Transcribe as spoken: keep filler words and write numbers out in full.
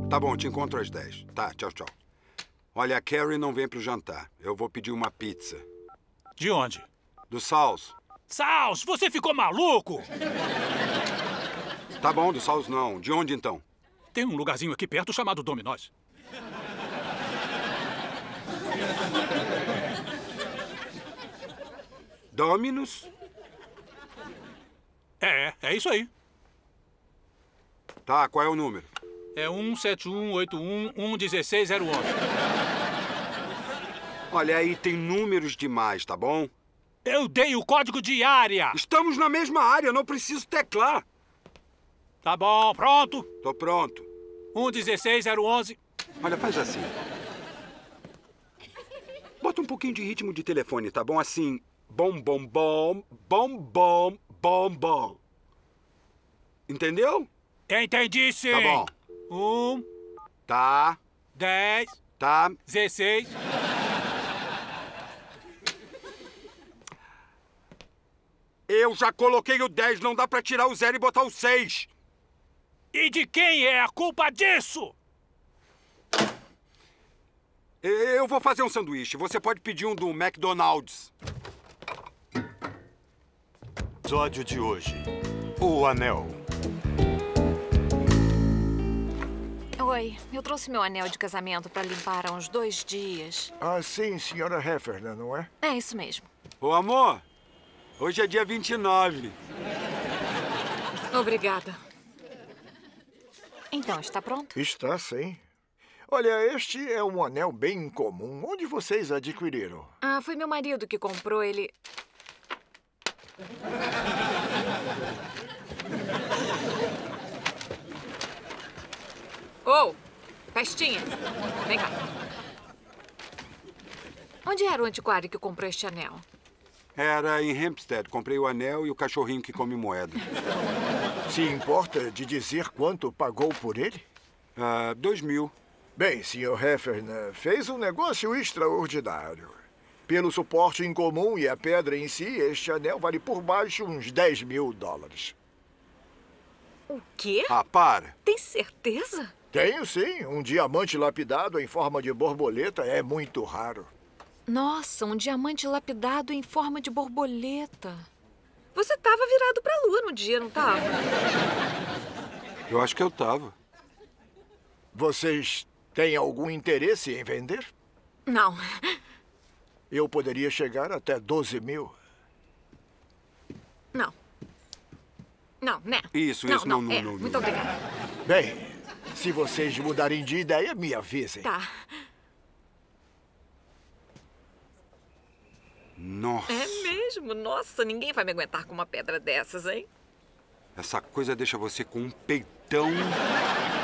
Tá bom, te encontro às dez. Tá, tchau, tchau. Olha, a Carrie não vem pro jantar. Eu vou pedir uma pizza. De onde? Do Sal's. Sal's, você ficou maluco? Tá bom, do Sal's não. De onde, então? Tem um lugarzinho aqui perto chamado Domino's. Domino's? É, é isso aí. Tá, qual é o número? É um sete um oito um um um seis zero um um. Olha, aí tem números demais, tá bom? Eu dei o código de área. Estamos na mesma área, não preciso teclar. Tá bom, pronto. Tô pronto. um um seis zero um um. Olha, faz assim. Bota um pouquinho de ritmo de telefone, tá bom? Assim, bom, bom, bom, bom, bom, bom, bom. Entendeu? Entendi, sim. Tá bom. Um, Tá, dez, tá. dezesseis. Eu já coloquei o dez, não dá pra tirar o zero e botar o seis. E de quem é a culpa disso? Eu vou fazer um sanduíche. Você pode pedir um do McDonald's. Episódio de hoje. O Anel. Oi, eu trouxe meu anel de casamento pra limpar há uns dois dias. Ah, sim, senhora Heffernan, não é? É isso mesmo. Ô, amor, hoje é dia vinte e nove. Obrigada. Então, está pronto? Está, sim. Olha, este é um anel bem incomum. Onde vocês adquiriram? Ah, foi meu marido que comprou ele. Ô, oh, Pestinha, vem cá. Onde era o antiquário que comprou este anel? Era em Hempstead. Comprei o anel e o cachorrinho que come moeda. Se importa de dizer quanto pagou por ele? Ah, dois mil. Bem, senhor Heffernan, fez um negócio extraordinário. Pelo suporte incomum e a pedra em si, este anel vale por baixo uns dez mil dólares. O quê? Ah, para. Tem certeza? Tenho, sim. Um diamante lapidado em forma de borboleta é muito raro. Nossa, um diamante lapidado em forma de borboleta. Você estava virado para a lua no dia, não estava? Eu acho que eu tava. Vocês têm algum interesse em vender? Não. Eu poderia chegar até doze mil. Não. Não, né? Isso, não, isso, não, não, é, não, não. Muito obrigada. Bem, se vocês mudarem de ideia, me avisem. Tá. Nossa. É mesmo? Nossa, ninguém vai me aguentar com uma pedra dessas, hein? Essa coisa deixa você com um peitão.